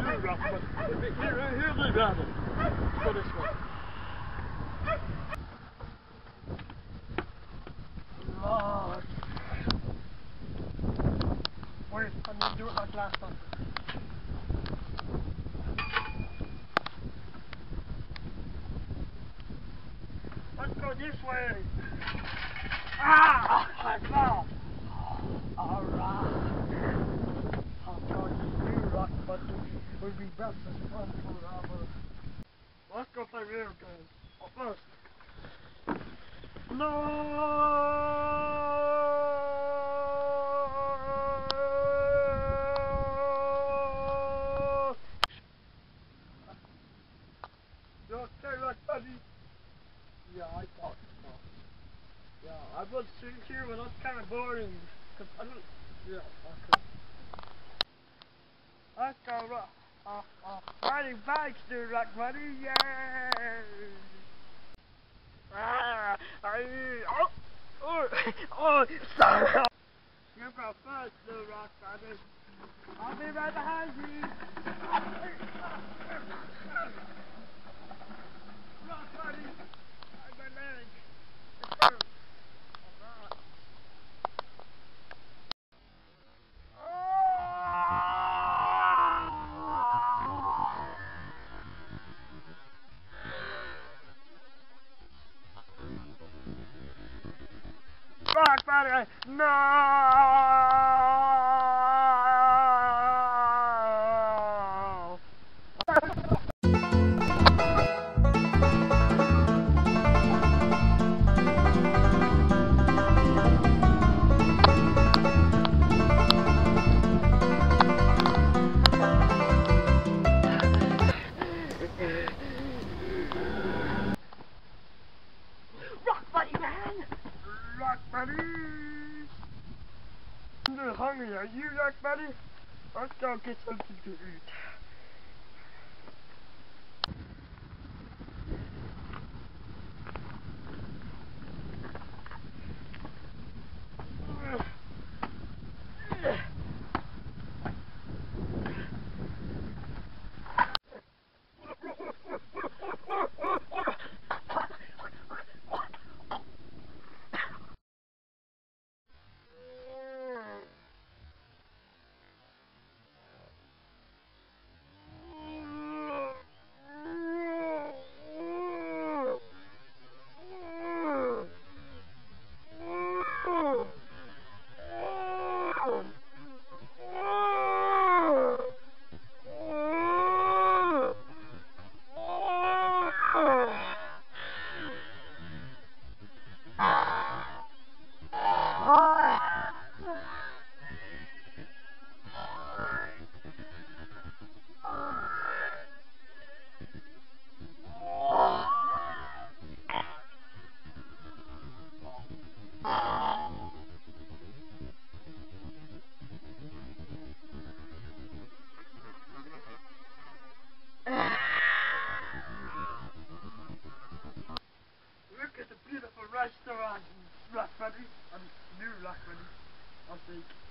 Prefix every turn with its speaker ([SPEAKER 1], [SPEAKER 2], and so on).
[SPEAKER 1] new rock, but here's the gravel. Let's go this way. Lord. Wait, I need to do it like last time. Let's go this way. Ah! I fell. Alright. I'll tell you new rock, but it would be best as fun forever. Let's go play video games. Up first. No! You okay, like buddy? Yeah, I thought so. Yeah, I was sitting here, but that's kind of boring. Cause I don't. Yeah, okay. Let's go, riding bikes, dude, like buddy, yeah. Oh, sorry. You go first, dude, rock buddy. I'll be right behind you. Rock buddy. My leg. It hurts. Alright. Rock buddy. No. Rock buddy, man. Rock buddy. I'm just hungry. Are you, rock buddy? Let's go get something to eat. Look at the beautiful restaurant, Rock Buddy. New Rock Buddy, I think.